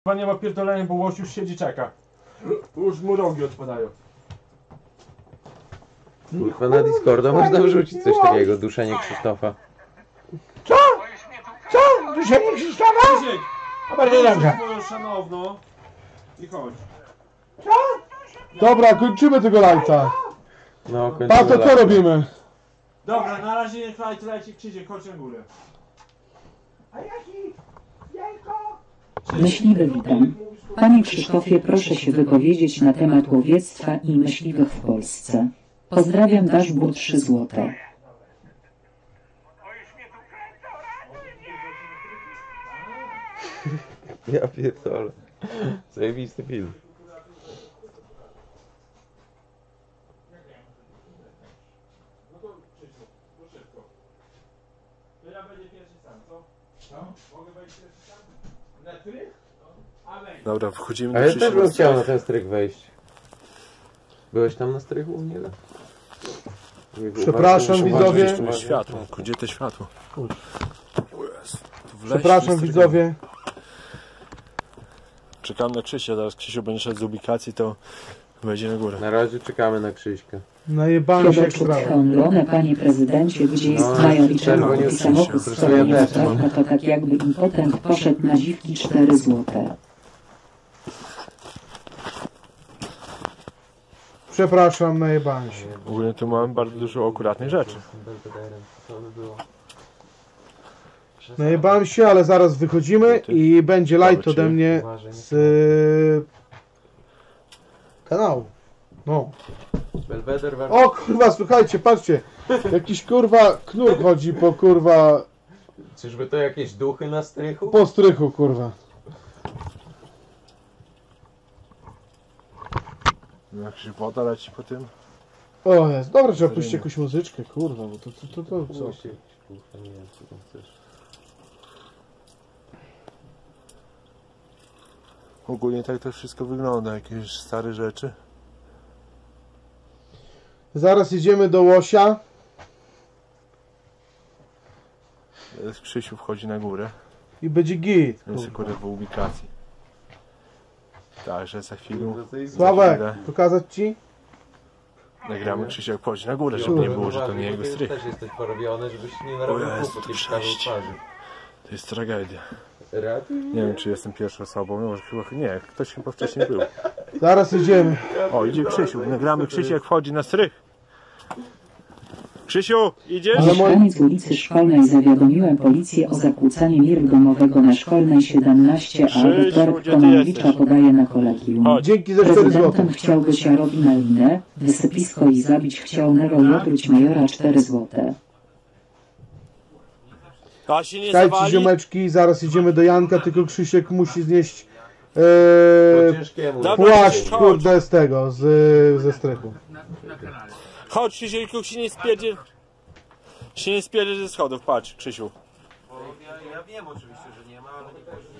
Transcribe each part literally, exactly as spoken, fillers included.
Chyba nie ma pierdolenia, bo łoś już siedzi, czeka. Już mu rogi odpadają. Kurwa, na Discorda można wrzucić coś takiego, duszenie Krzysztofa. Co? Co? Duszenie Krzysztofa? Krzysiek! A bardzo dobrze. Moją szanowną. I chodź. Co? Dobra, kończymy tego lajta. No, Pato, co robimy? Dobra, na razie nie trwajcie, lajcie Krzysiek, chodź na górę. A jaki? Jajko? Myśliwy, witam. Panie Krzysztofie, proszę się wypowiedzieć na temat łowiectwa i myśliwych w Polsce. Pozdrawiam, Dashboard trzy złote. Ja pierdolę. Zajebisty film. No to Krzysiu, to szybko. To ja będę pierwszy sam, co? Co? Mogę wejść pierwszy sam? Na trych? Dobra, wchodzimy do A ja Krzysia. też bym chciał na ten strych wejść. Byłeś tam na strychu u niego? Przepraszam, Uważaj, widzowie. uważaj, Tu jest uważaj. światło, gdzie to światło? O Jezu, tu w lesie Przepraszam, jest widzowie. Czekam na Krzysia, zaraz Krzysiu będzie szedł z ubikacji, to wejdzie na górę. Na razie czekamy na Krzyśka. Najebamy się jak Kiełbaczuk sprawa. honlone, panie prezydencie, gdzie jest No, major i czerwoni czerwony oczywiście, samochód proszę, stoi ja na też, no to tak jakby impotent poszedł na dziwki cztery złote. Przepraszam, najebałem się. Ogólnie tu mamy bardzo dużo akuratnych rzeczy. Najebałem się, ale zaraz wychodzimy i będzie light ode mnie z y, kanału. No. Belweder war... O kurwa, słuchajcie, patrzcie. Jakiś kurwa knur chodzi po kurwa, Czyżby to jakieś duchy na strychu? po strychu kurwa. Jakaś woda leci po tym. O jest, dobra, trzeba puścić jakąś muzyczkę, kurwa, bo to to, to, to co? Musi- Kurwa, nie wiem co tam chcesz. Ogólnie tak to wszystko wygląda, jakieś stare rzeczy. Zaraz idziemy do łosia. Teraz Krzysiu wchodzi na górę, I będzie git. jest kurwa. akurat w ubikacji. Także za chwilę Sławek, chwilę. pokazać ci? nagramy Krzysiu jak wchodzi na górę, żeby nie było, że to nie jego strych. Też jesteś porobiony, żebyś nie O narobił Jezu, kłopot, to kiedy wstawił przejście. twarzy. To jest tragedia. Ratuj mnie. Nie wiem, czy jestem pierwszą osobą, no, może chyba nie, ktoś chyba wcześniej był. Zaraz idziemy. O, idzie Krzysiu, nagramy Krzysiu jak wchodzi na strych. Krzysiu, idziesz? Ale moi- Mieszkaniec ulicy Szkolnej zawiadomiłem policję o zakłócaniu miru domowego na Szkolnej siedemnaście, a Krzysiu, Wiktor gdzie ty Konowicza jesteś? podaje na kolegium. Chodź. Dzięki za cztery złote. Prezydentem chciał być Jarobi na linę, wysypisko i zabić chciał Nero i otruć majora cztery złote. A się nie Dajcie zawali? ziomeczki, zaraz idziemy do Janka, tylko Krzysiek musi znieść Po e, ciężkiemu. Dobra. płaszcz, Chodź. kurde, z tego, z, ze strychu. Chodź Krzysiu, tylko się nie spierdziel. Się nie spierdziel ze schodów, patrz Krzysiu. Ja, ja wiem oczywiście, że nie ma, ale nie każdy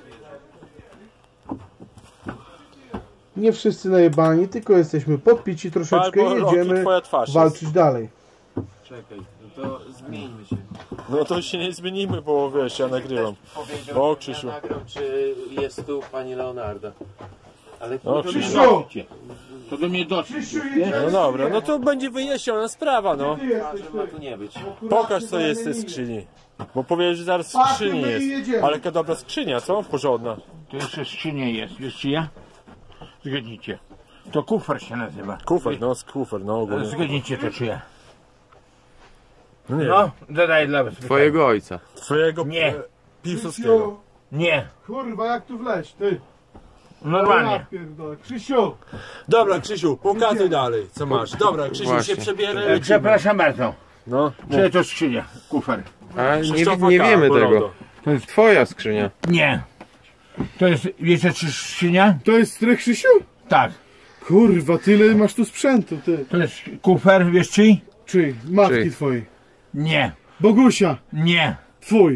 wie. Nie wszyscy najebani, tylko jesteśmy podpici troszeczkę Albo i Rocky, jedziemy twoja twarz jest. walczyć dalej. Czekaj, no to zmieńmy się. No to się nie zmienimy, bo wiesz, ja nagrywam. Powiedział, O, że Krzysiu. ja nagram, czy jest tu pani Leonarda. Ale O, to Krzysiu. To do mnie dotrzeć. No dobra, no to będzie wyjaśniona sprawa, no. ma tu nie być. Pokaż co jest w tej skrzyni. Bo powiesz, że zaraz w Patrz, skrzyni my jest. jedziemy. Ale jaka dobra skrzynia, co? Porządna. To jeszcze skrzynia jest, wiesz czy ja? Zgadnijcie. To kufer się nazywa. Kufer, no, z kufer, no ogólnie. Zgadnijcie to czy ja. No nie No, zadaję dla was. Twojego ojca. Twojego Nie. e, Piłsudskiego. Nie, Kurwa, jak tu wleźć, ty? normalnie. pierdolę. Krzysiu! Dobra Krzysiu, pokazuj dalej, co masz. Dobra Krzysiu, Właśnie. się przebierę, E, lecimy. Przepraszam bardzo. No, Czy to skrzynia? Kufer. A nie, Krzysztofa nie K. wiemy Borodo. tego. To jest twoja skrzynia. Nie. To jest, wiecie czy skrzynia? To jest strych, Krzysiu? Tak. Kurwa, tyle masz tu sprzętu, ty. To jest kufer, wiesz czyj? Czyj? Matki Czyj? twojej. Nie. Bogusia, Nie. twój.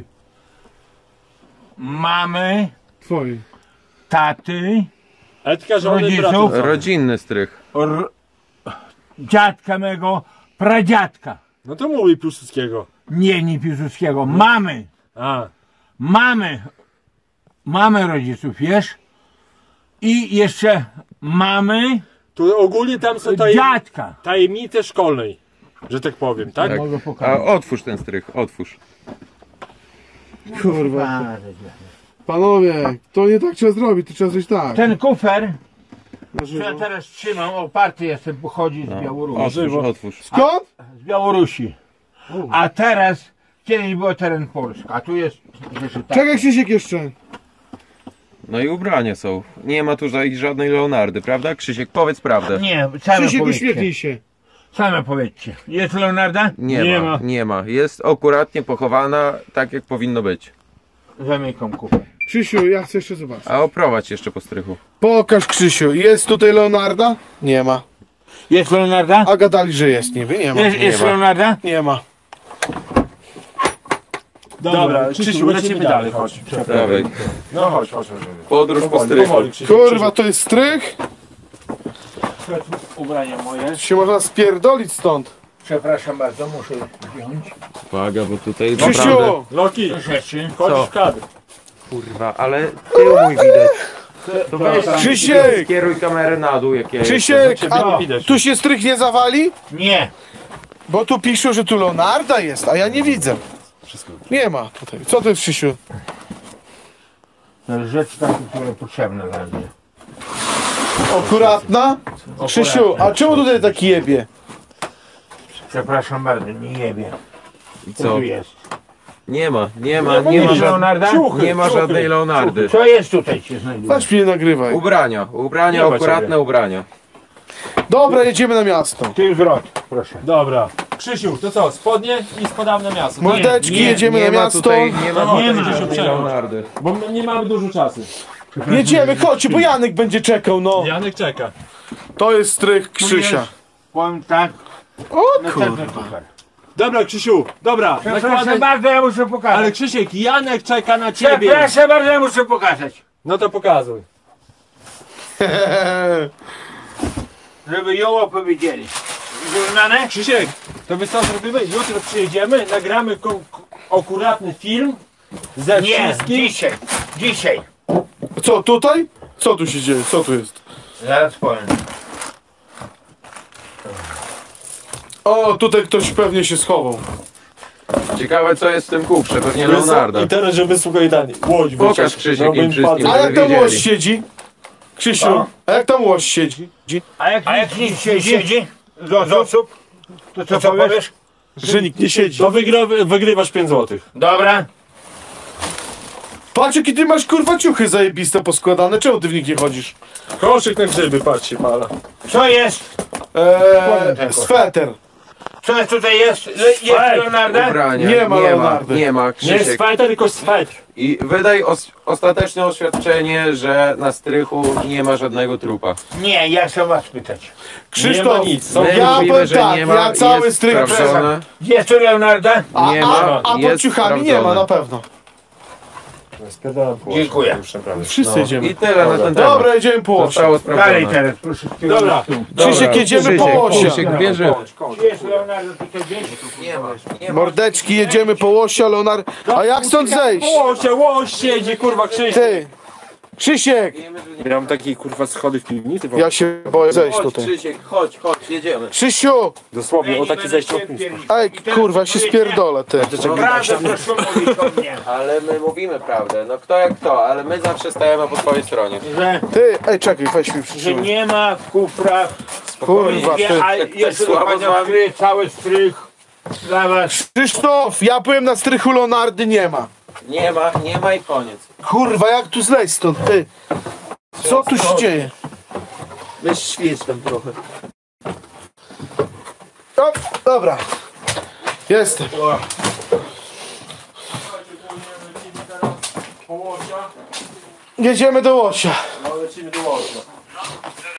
Mamy, Twojej. taty, Ale tylko żony Rodziców? bratu. Rodzinny strych. r, dziadka mego, pradziadka. No to mówi Piłsudskiego. Nie, nie Piłsudskiego. Mamy. A, Mamy. Mamy rodziców, wiesz? I jeszcze mamy Tu ogólnie tam są tajem... dziadka. tajemnice szkolnej, że tak powiem, tak? Tak. Mogę A pokazać. otwórz ten strych, otwórz. Kurwa. Panowie, to nie tak trzeba zrobić, to trzeba zrobić tak. Ten kufer, Na co żywo. ja teraz trzymam, oparty jestem, pochodzi z Białorusi. Otwórz, otwórz. Skąd? Z Białorusi. A teraz, kiedyś było teren Polski, a tu jest rzeczy tak. Czekaj Krzysiek jeszcze. No i ubrania są. Nie ma tu ża- żadnej Leonardy, prawda? Krzysiek, powiedz prawdę. Nie, same Krzysiek, powiedzcie. uśmiechnij się. Same powiedzcie. Jest Leonarda? Nie, Nie ma, ma. nie ma. Jest akuratnie pochowana tak, jak powinno być. Zamykam kufer. Krzysiu, ja chcę jeszcze zobaczyć. A oprowadź jeszcze po strychu. Pokaż Krzysiu, jest tutaj Leonarda? Nie ma. Jest Leonarda? A gadali, że jest niby, nie ma. Jest, jest ma. Leonarda? Nie ma. Dobra, Krzysiu, lecimy dalej, chodź. Prawej. No chodź, chodź, chodź. Podróż po Powoli, strychu. powoli, Krzysiu. Kurwa, to jest strych? Ubrania moje. Się można spierdolić stąd. Przepraszam bardzo, muszę wziąć. Uwaga, bo tutaj Krzysiu! naprawdę... Loki, Rzeczy. chodź Co? w kadr. Kurwa, ale tył mój widać. To weź Krzysiek! skieruj kamerę na dół, jak ja Krzysiek, Ciebie a nie widać. tu się strych nie zawali? Nie. Bo tu piszą, że tu Leonarda jest, a ja nie widzę. Nie ma tutaj. Co to jest Krzysiu? Rzeczy takie, które potrzebne dla mnie. Akuratna? Krzysiu, a czemu tutaj taki jebie? Przepraszam bardzo, nie jebie. I Co co? tu jest? Nie ma, nie ma, Nie nie ma, jest ża- Leonarda? nie ma żadnej Leonardy. Co jest tutaj się znajduje? Weź mnie nagrywaj. Ubrania, ubrania, Nie ma akuratne ciebie. ubrania. Dobra, jedziemy na miasto. Ty zwrot, proszę. Dobra. Krzysiu, to co, spodnie i spadamy na miasto. Mordeczki, nie, jedziemy Nie na ma miasto. tutaj, nie ma No, tutaj nie ma. żadnej Leonardy. Bo my nie mamy dużo czasu. Jedziemy, chodźcie, bo Janek będzie czekał, no. Janek czeka. To jest strych Krzysia. Powiem tak, O następny kurwa. kufer. Dobra, Krzysiu, dobra. Przepraszam Nakładaj... bardzo, ja muszę pokazać. Ale Krzysiek, Janek czeka na ciebie. Przepraszam bardzo, ja muszę pokazać. No to pokazuj. Żeby ją opowiedzieli. Wyrównane? Krzysiek, to my co zrobimy? Jutro przyjedziemy, nagramy ko- ko- akuratny film ze Nie, wszystkim. dzisiaj. Dzisiaj. Co, tutaj? Co tu się dzieje? Co tu jest? Zaraz powiem. O, tutaj ktoś pewnie się schował. Ciekawe, co jest w tym kufrze, pewnie Leonarda. I teraz, żeby słuchaj Dani. Łódź Pokaż wyciąć. Krzysiek Robin im wszystkim. Patrol. A jak tam wiedzieli. łoś siedzi? Krzysiu, a jak tam łoś siedzi? A jak, A jak nic się siedzi? Z osób? To co, co powiesz? Że nikt nie siedzi. To wygrywa, wygrywasz pięć złotych. Dobra. Patrz, jakie ty masz kurwa ciuchy zajebiste poskładane. Czemu ty w nich nie chodzisz? Koszyk na grzyby, patrzcie, pala. Co jest? Eee, sweter. Co jest tutaj jest? Le, jest Leonarda? Ubrania, Nie ma nie ma, Leonardy. nie ma, Nie jest Krzysiek. swajter, tylko swajter. I wydaj os ostateczne oświadczenie, że na strychu nie ma żadnego trupa. Nie, ja chcę was pytać. Nie ma Krzysztof, nic. Są My ja mówimy, powiem że tak, nie ma, ja cały jest strych sprawdzone. Jest tu Leonarda? A, Nie a, ma, a pod jest ciuchami nie ma sprawdzone. na pewno. Dziękuję. Wszyscy jedziemy. I tyle na ten temat. Dobra, jedziemy po łosie. Zostało Dalej sprawdzone. teraz, proszę. Dobra. Krzysiek, jedziemy po łosie. Krzysiek bierze. Jest Leonardo tutaj gdzieś? Nie ma, nie ma. Mordeczki, jedziemy po łosie, Leonard. A jak stąd zejść? Łosie, łoś siedzi, kurwa, Krzysiek. Ty, Krzysiek, Ja mam takie, kurwa, schody w piwnicy. ja się boję zejść Chodź tutaj. Krzysiek, chodź, chodź, jedziemy. Krzysiu, Dosłownie, o takie zejście od miejsca. ej, kurwa, się spierdolę, ty. Prawda, proszę mówić o mnie. Ale my mówimy prawdę, no kto jak kto, ale my zawsze stajemy po twojej stronie. Że, Ty, ej, czekaj, weź mi że przytrzymaj. nie ma kufra. Kurwa, ty. A jeszcze słabo dokładnie z wami. odkryję cały strych dla was. Krzysztof, ja byłem na strychu Leonardy, nie ma. Nie ma, nie ma i koniec. Kurwa, jak tu zlejść stąd, ty? Co tu się dzieje? Weź świeć tam trochę. O, dobra. Jestem. Po łosia, Jedziemy do łosia. no lecimy do łosia.